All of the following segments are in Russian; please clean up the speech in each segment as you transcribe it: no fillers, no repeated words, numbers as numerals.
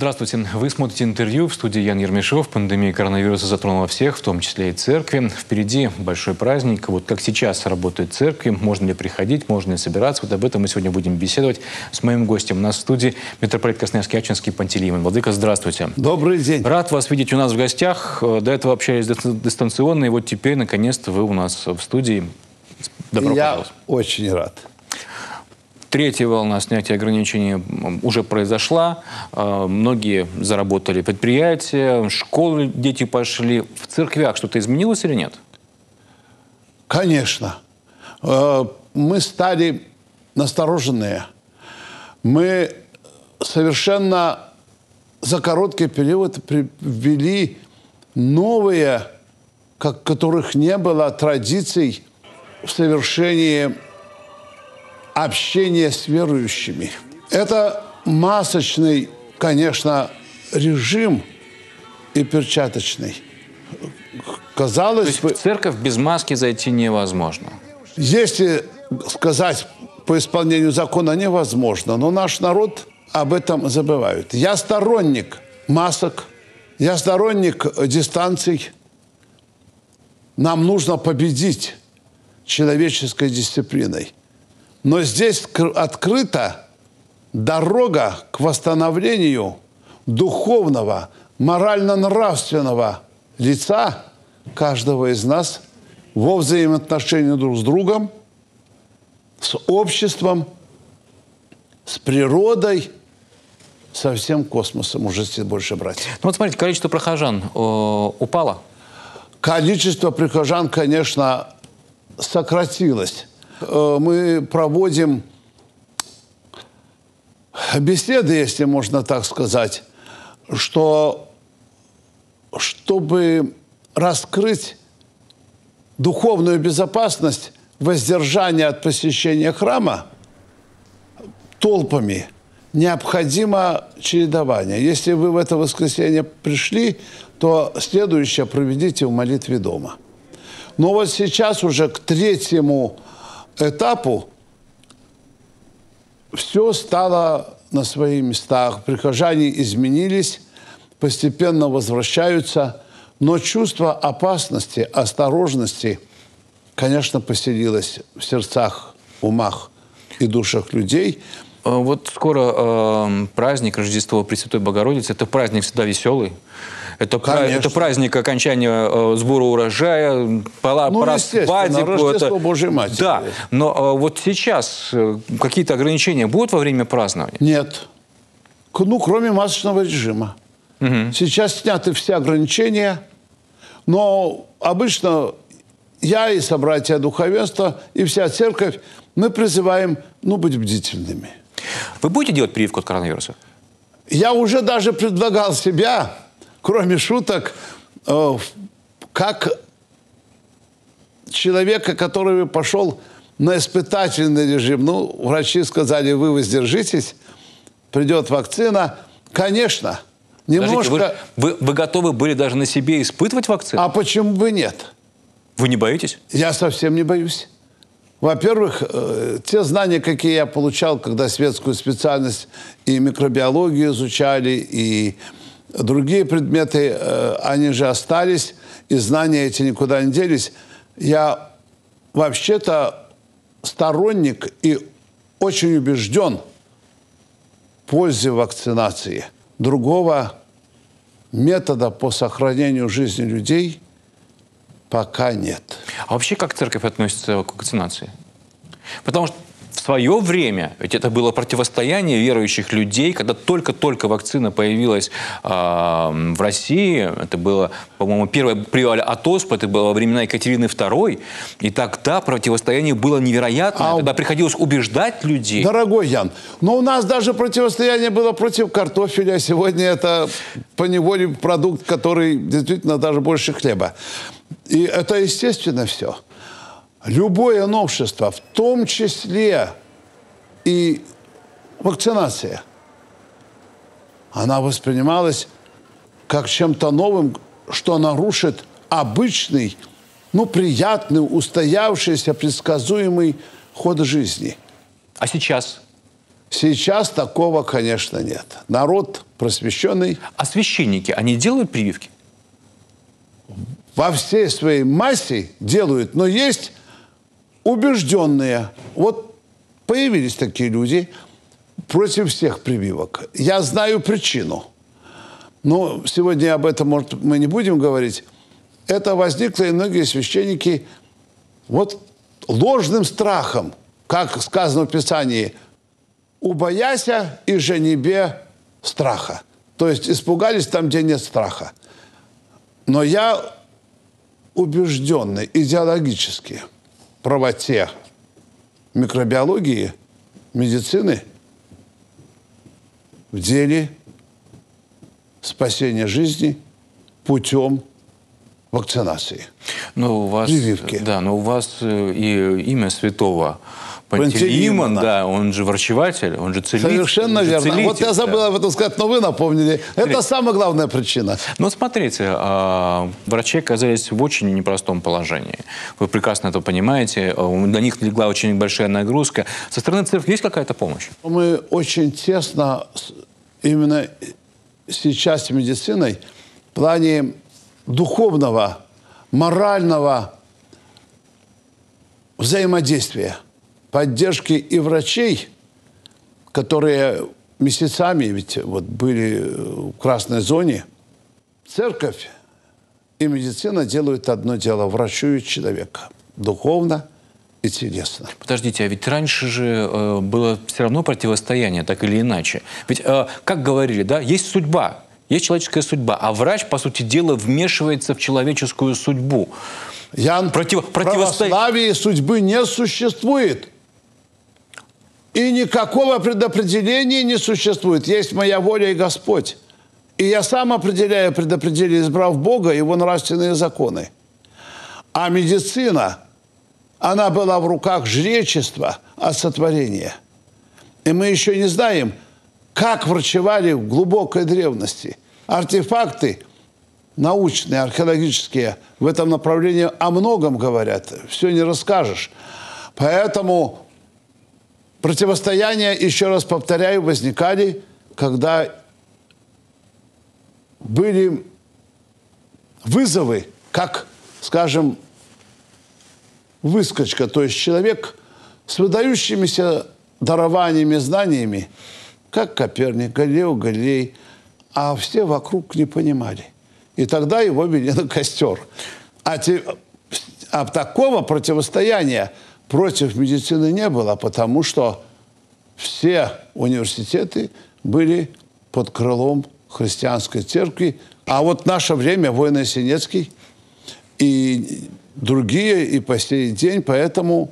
Здравствуйте. Вы смотрите интервью в студии Ян Ермешов. Пандемия коронавируса затронула всех, в том числе и церкви. Впереди большой праздник. Вот как сейчас работают церкви, можно ли приходить, можно ли собираться. Вот об этом мы сегодня будем беседовать с моим гостем. У нас в студии митрополит Красноярский-Ачинский Пантелеимон. Владыка, здравствуйте. Добрый день. Рад вас видеть у нас в гостях. До этого общались дистанционно, и вот теперь, наконец-то, вы у нас в студии. Добро пожаловать. Я очень рад. Третья волна снятия ограничений уже произошла. Многие заработали предприятия, школы дети пошли. В церквях что-то изменилось или нет? Конечно. Мы стали настороженные. Мы совершенно за короткий период ввели новые, которых не было, традиций в совершении общения с верующими. Это масочный, конечно, режим и перчаточный. Казалось бы, в церковь без маски зайти невозможно. Если сказать по исполнению закона невозможно, но наш народ об этом забывает. Я сторонник масок, я сторонник дистанций. Нам нужно победить человеческой дисциплиной. Но здесь открыта дорога к восстановлению духовного, морально-нравственного лица каждого из нас во взаимоотношении друг с другом, с обществом, с природой, со всем космосом, уже если больше брать. Ну вот смотрите, количество прихожан упало? Количество прихожан, конечно, сократилось. Мы проводим беседы, если можно так сказать, чтобы раскрыть духовную безопасность, воздержание от посещения храма толпами, необходимо чередование. Если вы в это воскресенье пришли, то следующее проведите в молитве дома. Но вот сейчас уже к третьему этапу все стало на своих местах. Прихожане изменились, постепенно возвращаются, но чувство опасности, осторожности, конечно, поселилось в сердцах, умах и душах людей. Вот скоро праздник Рождества Пресвятой Богородицы. Это праздник всегда веселый. Это праздник окончания сбора урожая, пора свадеб. Рождество Божьей Матери. Да, но вот сейчас какие-то ограничения будут во время празднования? Нет. Ну, кроме масочного режима. Угу. Сейчас сняты все ограничения, но обычно я и собратья духовенства, и вся церковь, мы призываем, быть бдительными. Вы будете делать прививку от коронавируса? Я уже даже предлагал себя, кроме шуток, как человека, который пошел на испытательный режим. Врачи сказали, вы воздержитесь, придет вакцина. Конечно, немножко... Вы готовы были даже на себе испытывать вакцину? А почему бы нет? Вы не боитесь? Я совсем не боюсь. Во-первых, те знания, какие я получал, когда светскую специальность и микробиологию изучали, и другие предметы, они же остались, и знания эти никуда не делись. Я вообще-то сторонник и очень убежден в пользе вакцинации. Другого метода по сохранению жизни людей пока нет. А вообще как церковь относится к вакцинации? Потому что в свое время, ведь это было противостояние верующих людей, когда только-только вакцина появилась в России, это было, по-моему, первое прививали от оспы, это было во времена Екатерины II, и тогда противостояние было невероятное, тогда приходилось убеждать людей. Дорогой Ян, но у нас даже противостояние было против картофеля, сегодня это поневоле продукт, который действительно даже больше хлеба. И это естественно все. Любое новшество, в том числе и вакцинация, она воспринималась как чем-то новым, что нарушит обычный, приятный, устоявшийся, предсказуемый ход жизни. А сейчас? Сейчас такого, конечно, нет. Народ просвещенный. А священники, они делают прививки? Во всей своей массе делают, но есть убежденные. Вот появились такие люди против всех прививок. Я знаю причину. Но сегодня об этом, может, мы не будем говорить. Это возникло, и многие священники вот ложным страхом, как сказано в Писании, «убояся и женебе страха». То есть испугались там, где нет страха. Но я убежденный идеологически в правоте микробиологии, медицины в деле спасения жизни путем вакцинации. Но у вас, прививки. Да, но у вас и имя святого Пантелеимон, да, он же врачеватель, он же целитель. Совершенно верно. Целитель, вот я забыл об этом сказать, но вы напомнили. Это самая главная причина. Ну, смотрите, врачи оказались в очень непростом положении. Вы прекрасно это понимаете. На них легла очень большая нагрузка. Со стороны церкви есть какая-то помощь? Мы очень тесно именно сейчас с медициной в плане духовного, морального взаимодействия, поддержки и врачей, которые месяцами ведь вот были в красной зоне. Церковь и медицина делают одно дело – врачуют человека духовно и телесно. Подождите, а ведь раньше же было все равно противостояние, так или иначе. Ведь, как говорили, да, есть судьба, есть человеческая судьба, а врач, по сути дела, вмешивается в человеческую судьбу. Ян, в православии судьбы не существует. И никакого предопределения не существует. Есть моя воля и Господь. И я сам определяю предопределение, избрав Бога и его нравственные законы. А медицина, она была в руках жречества от сотворения. И мы еще не знаем, как врачевали в глубокой древности. Артефакты научные, археологические в этом направлении о многом говорят. Все не расскажешь. Поэтому противостояния, еще раз повторяю, возникали, когда были вызовы, как, скажем, выскочка, то есть человек с выдающимися дарованиями, знаниями, как Коперник, Галилео Галилей, а все вокруг не понимали. И тогда его вели на костер. А такого противостояния против медицины не было, потому что все университеты были под крылом христианской церкви. А вот в наше время Войно-Сенецкий и другие и по сей день, поэтому...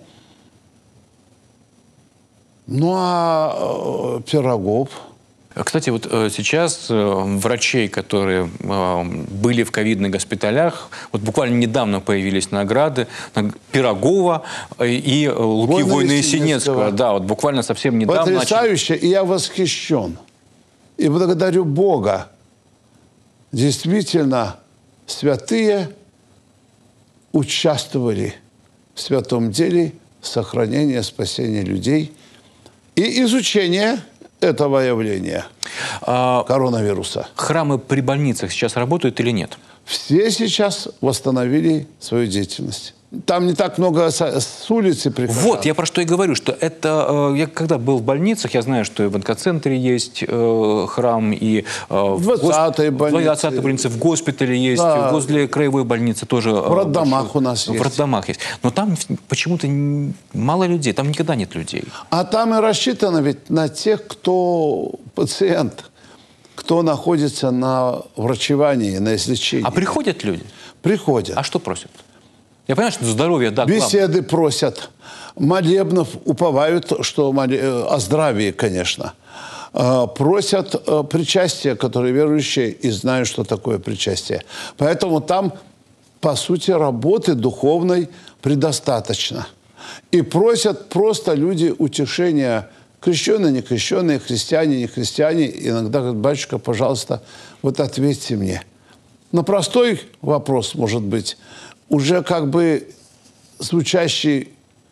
Ну, а Пирогов... Кстати, вот сейчас врачей, которые были в ковидных госпиталях, вот буквально недавно появились награды Пирогова и Луки Войно-Сенецкого. Да, вот буквально совсем недавно. Потрясающе, и я восхищен. И благодарю Бога. Действительно, святые участвовали в святом деле сохранения, спасения людей и изучения этого явления коронавируса. Храмы при больницах сейчас работают или нет? Все сейчас восстановили свою деятельность. Там не так много с улицы приходят. Вот, я про что и говорю, что это... Я когда был в больницах, я знаю, что и в онкоцентре есть храм, и в 20-й больнице, в госпитале есть, да. Возле краевой больницы тоже. В роддомах у нас есть. В роддомах есть. Но там почему-то мало людей, там никогда нет людей. А там и рассчитано ведь на тех, кто пациент, кто находится на врачевании, на излечении. А приходят люди? Приходят. А что просят? Я понимаю, что здоровье, да, беседы просят, молебнов уповают, что о здравии, конечно. Просят причастия, которые верующие и знают, что такое причастие. Поэтому там, по сути, работы духовной предостаточно. И просят просто люди утешения, крещеные, некрещенные, христиане, не христиане. Иногда говорят: батюшка, пожалуйста, вот ответьте мне. Но простой вопрос, может быть, уже как бы звучащий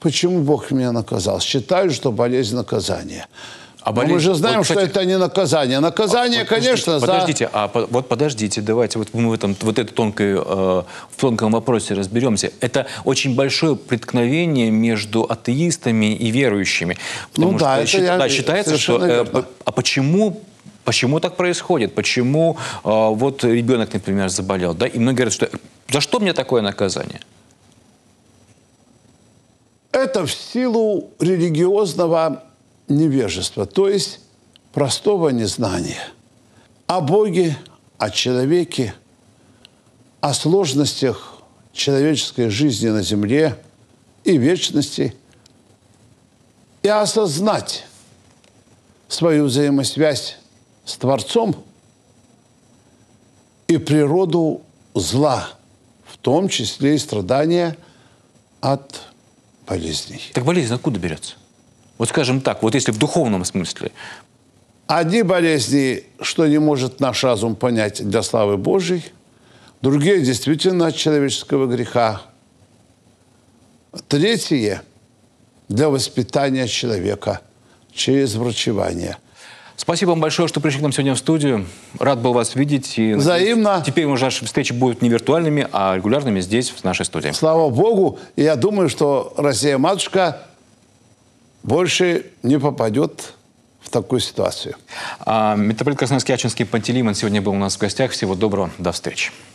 почему Бог меня наказал. Считают, что болезнь – наказание. А Но мы же знаем, вот, кстати, что это не наказание. Наказание, конечно, подождите, подождите, давайте вот мы в этом тонком вопросе разберемся. Это очень большое преткновение между атеистами и верующими. Потому что считается, что... Почему так происходит? Почему вот ребенок, например, заболел? Да? И многие говорят, что за что мне такое наказание? Это в силу религиозного невежества, то есть простого незнания о Боге, о человеке, о сложностях человеческой жизни на земле и вечности, и осознать свою взаимосвязь с Творцом и природу зла, в том числе и страдания от болезней. Так болезнь откуда берется? Вот скажем так, вот если в духовном смысле. Одни болезни, что не может наш разум понять, для славы Божьей, другие действительно от человеческого греха, третье для воспитания человека через врачевание. Спасибо вам большое, что пришли к нам сегодня в студию. Рад был вас видеть. И взаимно. Теперь уже наши встречи будут не виртуальными, а регулярными здесь, в нашей студии. Слава Богу. И я думаю, что Россия-матушка больше не попадет в такую ситуацию. Митрополит Красноярский Ачинский Пантелеймон сегодня был у нас в гостях. Всего доброго. До встречи.